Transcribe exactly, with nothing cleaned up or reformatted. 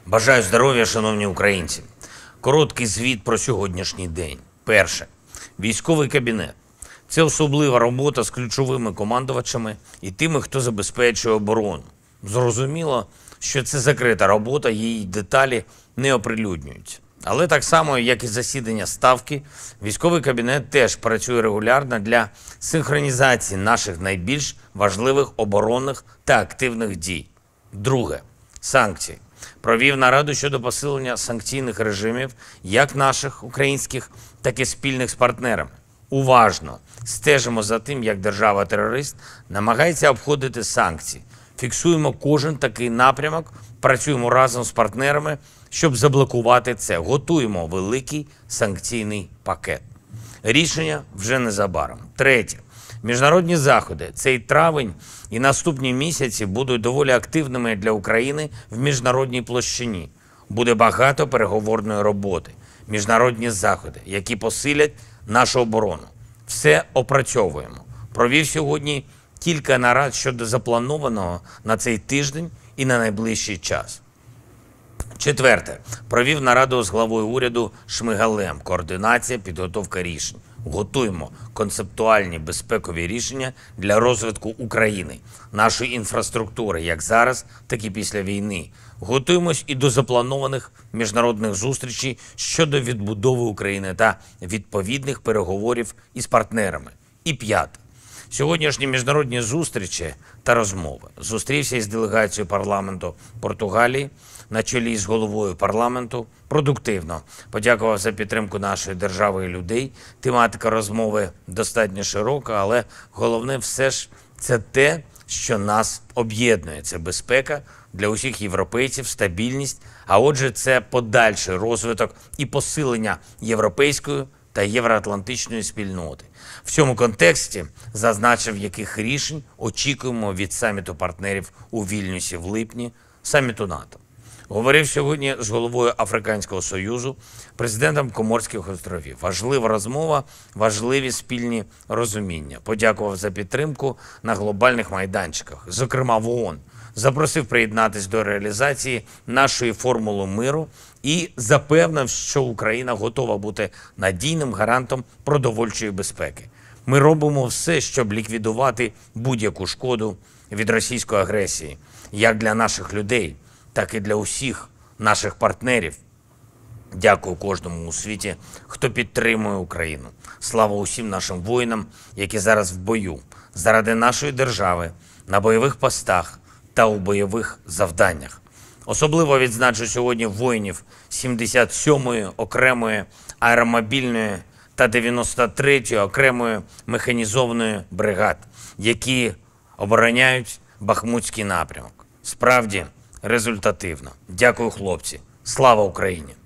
Бажаю здоров'я, шановні українці. Короткий звіт про сьогоднішній день. Перше. Військовий кабінет. Це особлива робота з ключовими командувачами і тими, хто забезпечує оборону. Зрозуміло, що це закрита робота, її деталі не оприлюднюються. Але так само, як і засідання Ставки, військовий кабінет теж працює регулярно для синхронізації наших найбільш важливих оборонних та активних дій. Друге. Санкції. Провів нараду щодо посилення санкційних режимів як наших українських, так і спільних з партнерами. Уважно стежимо за тим, як держава-терорист намагається обходити санкції. Фіксуємо кожен такий напрямок, працюємо разом з партнерами, щоб заблокувати це. Готуємо великий санкційний пакет. Рішення вже незабаром. Третє. Міжнародні заходи. Цей травень і наступні місяці будуть доволі активними для України в міжнародній площині. Буде багато переговорної роботи. Міжнародні заходи, які посилять нашу оборону. Все опрацьовуємо. Провів сьогодні кілька нарад щодо запланованого на цей тиждень і на найближчий час. Четверте. Провів нараду з главою уряду Шмигалем. Координація, підготовка рішень. Готуємо концептуальні безпекові рішення для розвитку України, нашої інфраструктури, як зараз, так і після війни. Готуємось і до запланованих міжнародних зустрічей щодо відбудови України та відповідних переговорів із партнерами. І п'яте. Сьогоднішні міжнародні зустрічі та розмови. Зустрівся із делегацією парламенту Португалії на чолі з головою парламенту. Продуктивно. Подякував за підтримку нашої держави і людей. Тематика розмови достатньо широка, але головне все ж це те, що нас об'єднує. Це безпека для усіх європейців, стабільність, а отже це подальший розвиток і посилення європейської та євроатлантичної спільноти. В цьому контексті зазначив, яких рішень очікуємо від саміту партнерів у Вільнюсі в липні, саміту НАТО. Говорив сьогодні з головою Африканського Союзу, президентом Коморських островів. Важлива розмова, важливі спільні розуміння. Подякував за підтримку на глобальних майданчиках, зокрема в ООН. Запросив приєднатись до реалізації нашої формули миру і запевнив, що Україна готова бути надійним гарантом продовольчої безпеки. Ми робимо все, щоб ліквідувати будь-яку шкоду від російської агресії, як для наших людей, так і для усіх наших партнерів. Дякую кожному у світі, хто підтримує Україну. Слава усім нашим воїнам, які зараз в бою, заради нашої держави, на бойових постах та у бойових завданнях. Особливо відзначу сьогодні воїнів сімдесят сьомої окремої аеромобільної та дев'яносто третьої окремої механізованої бригад, які обороняють Бахмутський напрямок. Справді результативно. Дякую, хлопці. Слава Україні!